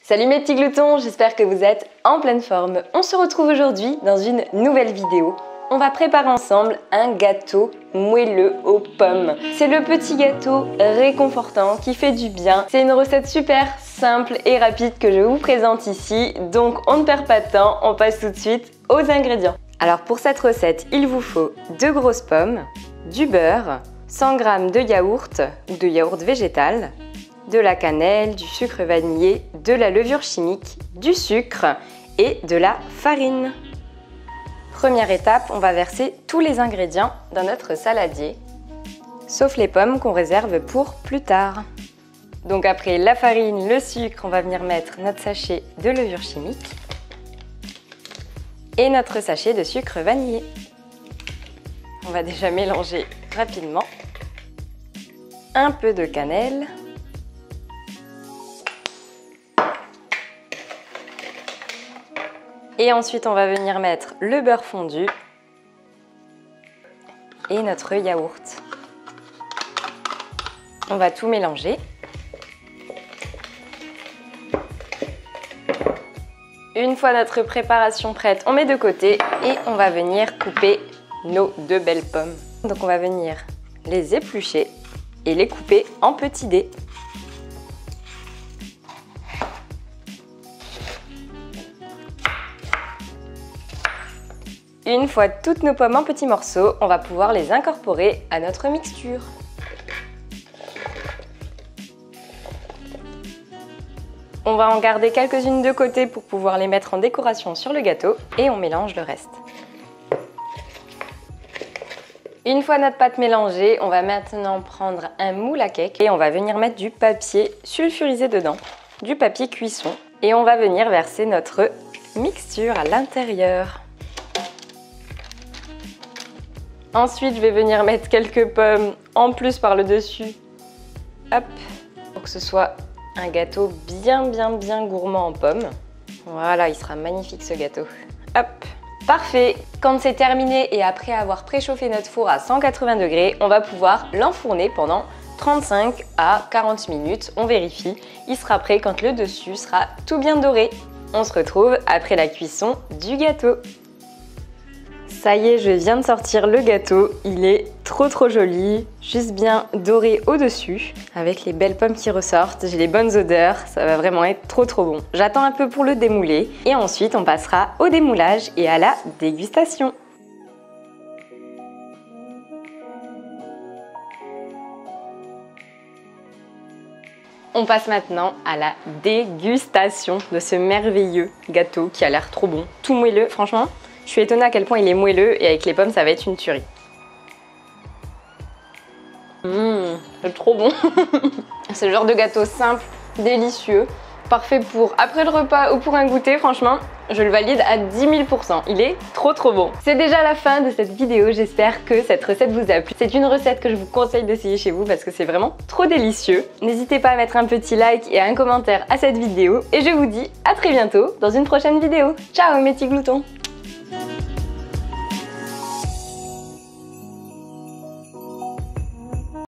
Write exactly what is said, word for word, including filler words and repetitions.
Salut mes petits gloutons, j'espère que vous êtes en pleine forme. On se retrouve aujourd'hui dans une nouvelle vidéo. On va préparer ensemble un gâteau moelleux aux pommes. C'est le petit gâteau réconfortant qui fait du bien. C'est une recette super simple et rapide que je vous présente ici. Donc on ne perd pas de temps, on passe tout de suite aux ingrédients. Alors pour cette recette, il vous faut deux grosses pommes, du beurre, cent grammes de yaourt ou de yaourt végétal, de la cannelle, du sucre vanillé, de la levure chimique, du sucre et de la farine. Première étape, on va verser tous les ingrédients dans notre saladier, sauf les pommes qu'on réserve pour plus tard. Donc après la farine, le sucre, on va venir mettre notre sachet de levure chimique et notre sachet de sucre vanillé. On va déjà mélanger rapidement. Un peu de cannelle. Et ensuite, on va venir mettre le beurre fondu et notre yaourt. On va tout mélanger. Une fois notre préparation prête, on met de côté et on va venir couper nos deux belles pommes. Donc on va venir les éplucher et les couper en petits dés. Une fois toutes nos pommes en petits morceaux, on va pouvoir les incorporer à notre mixture. On va en garder quelques-unes de côté pour pouvoir les mettre en décoration sur le gâteau et on mélange le reste. Une fois notre pâte mélangée, on va maintenant prendre un moule à cake et on va venir mettre du papier sulfurisé dedans, du papier cuisson, et on va venir verser notre mixture à l'intérieur. Ensuite, je vais venir mettre quelques pommes en plus par le dessus, hop, pour que ce soit un gâteau bien bien bien gourmand en pommes. Voilà, il sera magnifique ce gâteau. Hop, parfait. Quand c'est terminé et après avoir préchauffé notre four à cent quatre-vingts degrés, on va pouvoir l'enfourner pendant trente-cinq à quarante minutes. On vérifie, il sera prêt quand le dessus sera tout bien doré. On se retrouve après la cuisson du gâteau. Ça y est, je viens de sortir le gâteau, il est trop trop joli, juste bien doré au-dessus, avec les belles pommes qui ressortent, j'ai les bonnes odeurs, ça va vraiment être trop trop bon. J'attends un peu pour le démouler et ensuite on passera au démoulage et à la dégustation. On passe maintenant à la dégustation de ce merveilleux gâteau qui a l'air trop bon, tout moelleux, franchement. Je suis étonnée à quel point il est moelleux et avec les pommes ça va être une tuerie. Mmh, c'est trop bon. C'est le genre de gâteau simple, délicieux, parfait pour après le repas ou pour un goûter. Franchement, je le valide à dix mille pour cent. Il est trop trop bon. C'est déjà la fin de cette vidéo. J'espère que cette recette vous a plu. C'est une recette que je vous conseille d'essayer chez vous parce que c'est vraiment trop délicieux. N'hésitez pas à mettre un petit like et un commentaire à cette vidéo. Et je vous dis à très bientôt dans une prochaine vidéo. Ciao mes petits gloutons!